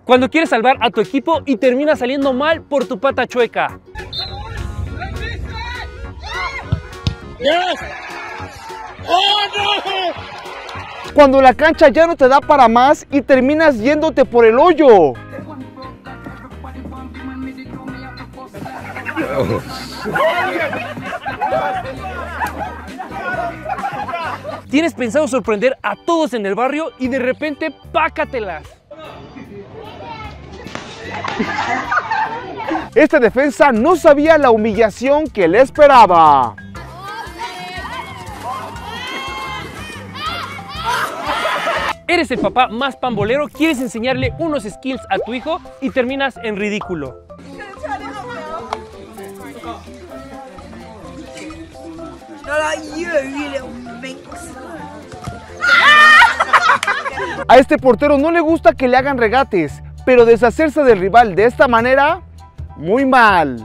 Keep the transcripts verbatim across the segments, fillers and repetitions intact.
Cuando quieres salvar a tu equipo y termina saliendo mal por tu pata chueca. Yes. Oh, no. Cuando la cancha ya no te da para más y terminas yéndote por el hoyo. Tienes pensado sorprender a todos en el barrio y de repente pácatelas. Esta defensa no sabía la humillación que le esperaba. Eres el papá más pambolero, quieres enseñarle unos skills a tu hijo y terminas en ridículo. A este portero no le gusta que le hagan regates, pero deshacerse del rival de esta manera, muy mal.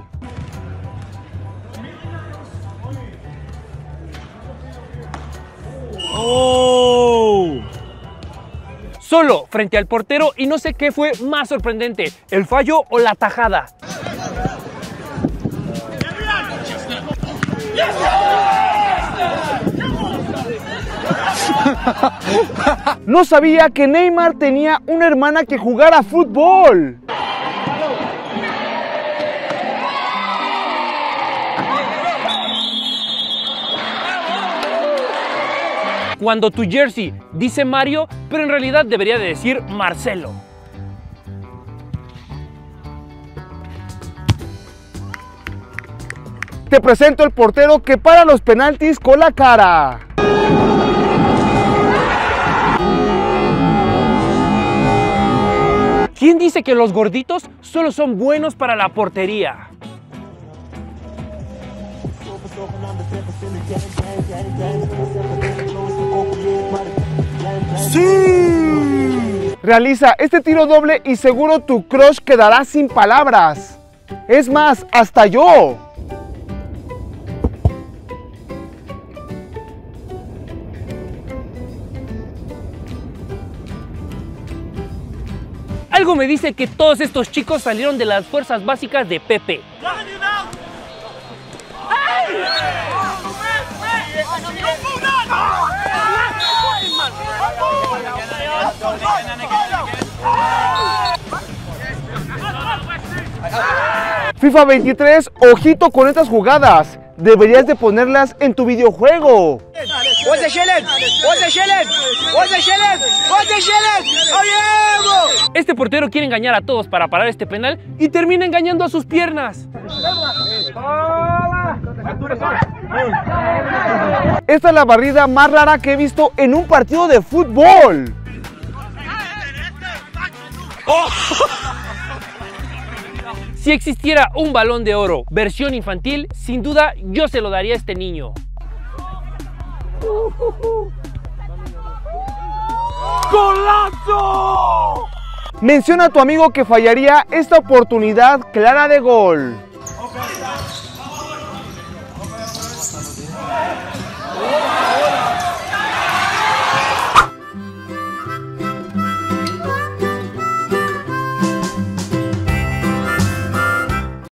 ¡Oh! Solo frente al portero y no sé qué fue más sorprendente, el fallo o la tajada. No sabía que Neymar tenía una hermana que jugara fútbol. Cuando tu jersey dice Mario, pero en realidad debería de decir Marcelo. Te presento el portero que para los penaltis con la cara. ¿Quién dice que los gorditos solo son buenos para la portería? ¡Sí! Realiza este tiro doble y seguro tu crush quedará sin palabras. Es más, hasta yo. Algo me dice que todos estos chicos salieron de las fuerzas básicas de Pepe. FIFA veintitrés, ojito con estas jugadas. Deberías de ponerlas en tu videojuego. Este portero quiere engañar a todos para parar este penal y termina engañando a sus piernas. Esta es la barrida más rara que he visto en un partido de fútbol. ¡Oh! Si existiera un balón de oro versión infantil, sin duda yo se lo daría a este niño. ¡Golazo! Menciona a tu amigo que fallaría esta oportunidad clara de gol.